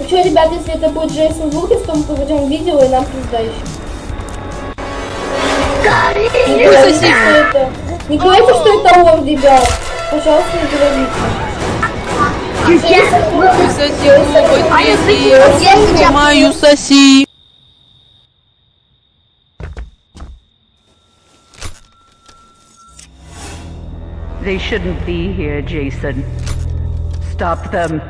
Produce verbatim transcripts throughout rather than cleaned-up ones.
Ну что, ребят, если это будет Джейсон Лукас, то мы попадем в видео и нам пизда еще. Не говорите, что это... Не говорите, что это он, ребят. Пожалуйста, не говорите. Мою соси. They shouldn't be here, Jason. Stop them.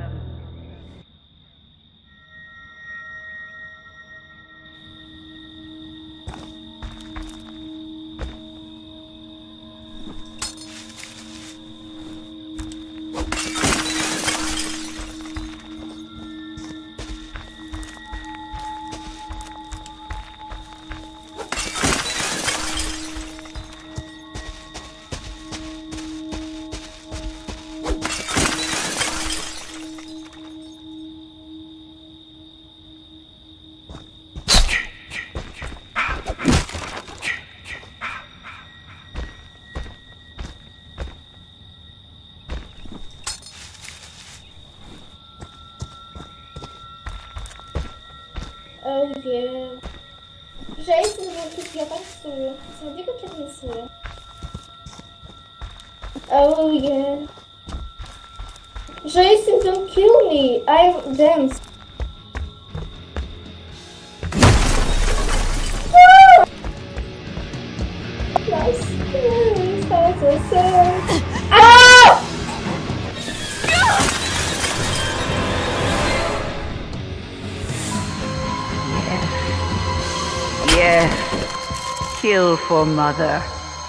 Oh yeah. Jason Lucas, я танцую. Смотри, как я танцую. Oh yeah. Jason, don't kill me. I dance. Nice. That's so sad. Ah! Yes. Kill for mother.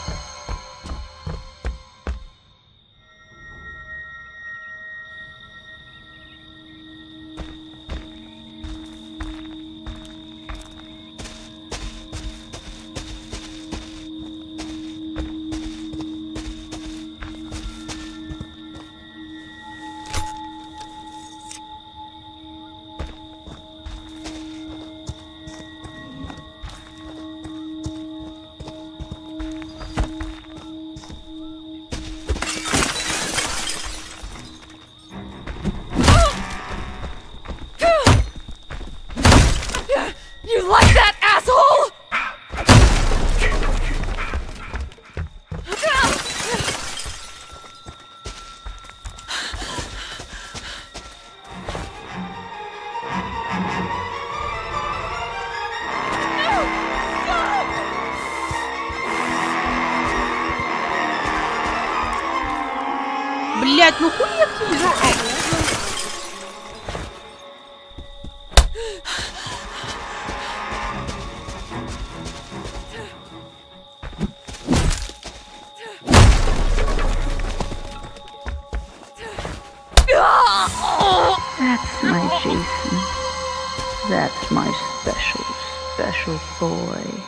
You like that, asshole? Блять, ну хуя ты? That's my Jason. That's my special, special boy.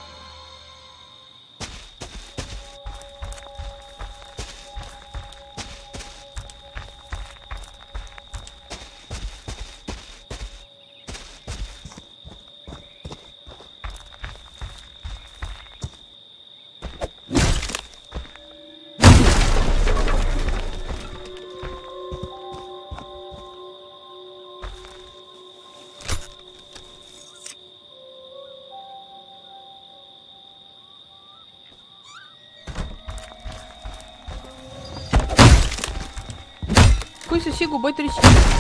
Хуй соси, губой тряси.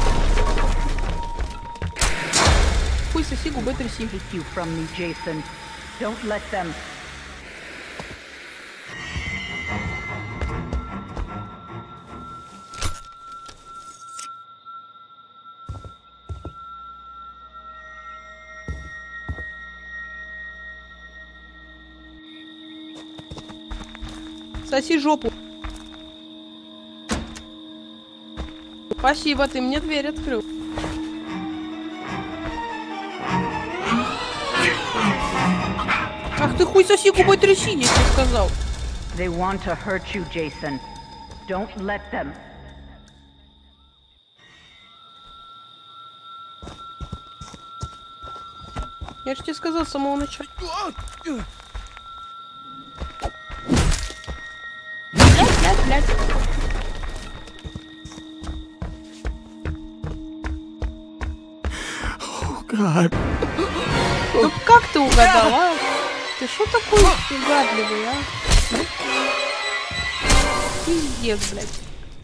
Хуй соси, губой тряси. Take you from me, Jason. Don't let them. Соси жопу. Спасибо, ты мне дверь открыл. Ах ты хуй соси, губой тряси, я тебе сказал. They want to hurt you, Jason. Don't let them. Я же тебе сказал с самого начала. Блядь, блядь, блядь. God. Ну как ты угадал, а? Ты что такой угадливый, а? Пиздец, блядь.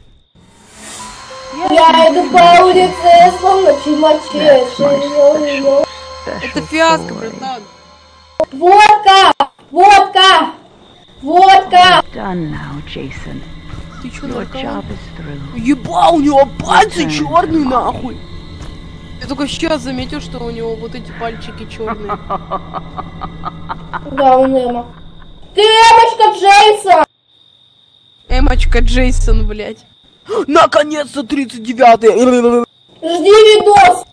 Я иду по улице, словно чемоче. Это фиаско, братан. Водка! Водка! Водка! Done now, Jason. Ты чё, Your наркоман? job is through. Еба, у него пальцы черные, нахуй. Я только сейчас заметил, что у него вот эти пальчики черные. Да, он Эма. Ты Эмочка Джейсон! Эмочка Джейсон, блядь. Наконец-то тридцать девятый. Жди видос!